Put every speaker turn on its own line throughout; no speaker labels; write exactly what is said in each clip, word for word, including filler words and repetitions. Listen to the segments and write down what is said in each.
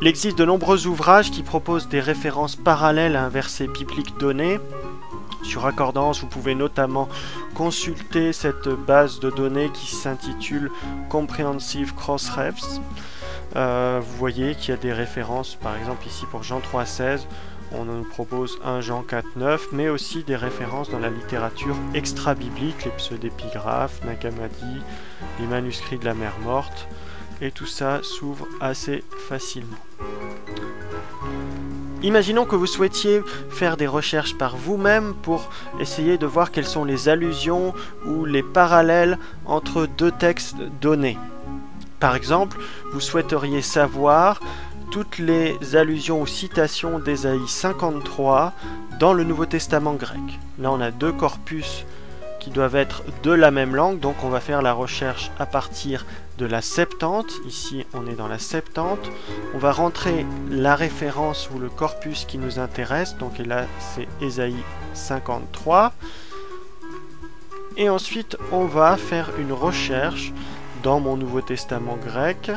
Il existe de nombreux ouvrages qui proposent des références parallèles à un verset biblique donné. Sur Accordance, vous pouvez notamment consulter cette base de données qui s'intitule Comprehensive Cross-Refs. Euh, vous voyez qu'il y a des références, par exemple ici pour Jean trois seize, on nous propose un Jean quatre neuf, mais aussi des références dans la littérature extra-biblique, les pseudépigraphes, Nag Hammadi, les manuscrits de la mer morte, et tout ça s'ouvre assez facilement. Imaginons que vous souhaitiez faire des recherches par vous-même pour essayer de voir quelles sont les allusions ou les parallèles entre deux textes donnés. Par exemple, vous souhaiteriez savoir toutes les allusions ou citations d'Ésaïe cinquante-trois dans le Nouveau Testament grec. Là, on a deux corpus qui doivent être de la même langue, donc on va faire la recherche à partir de la Septante. Ici, on est dans la Septante. On va rentrer la référence ou le corpus qui nous intéresse, donc et là, c'est Ésaïe cinquante-trois. Et ensuite, on va faire une recherche dans mon Nouveau Testament grec,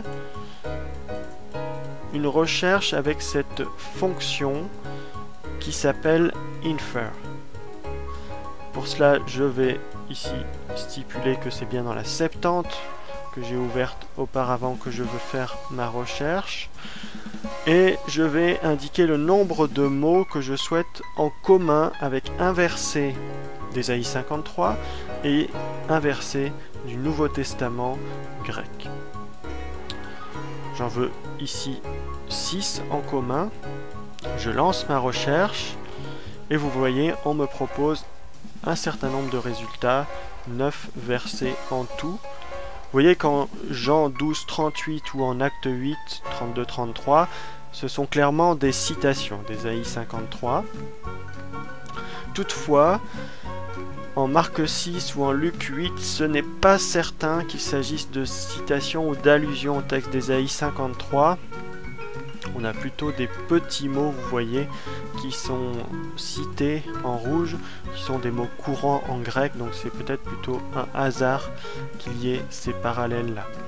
une recherche avec cette fonction qui s'appelle infer. Pour cela, je vais ici stipuler que c'est bien dans la Septante que j'ai ouverte auparavant que je veux faire ma recherche. Et je vais indiquer le nombre de mots que je souhaite en commun avec un verset d'Ésaïe cinquante-trois et un verset du Nouveau Testament grec. J'en veux ici six en commun. Je lance ma recherche et vous voyez, on me propose un certain nombre de résultats, neuf versets en tout. Vous voyez qu'en Jean douze trente-huit ou en Acte huit trente-deux trente-trois, ce sont clairement des citations d'Ésaïe cinquante-trois. Toutefois, en Marc six ou en Luc huit, ce n'est pas certain qu'il s'agisse de citations ou d'allusions au texte d'Ésaïe cinquante-trois. On a plutôt des petits mots, vous voyez, qui sont cités en rouge, qui sont des mots courants en grec, donc c'est peut-être plutôt un hasard qu'il y ait ces parallèles-là.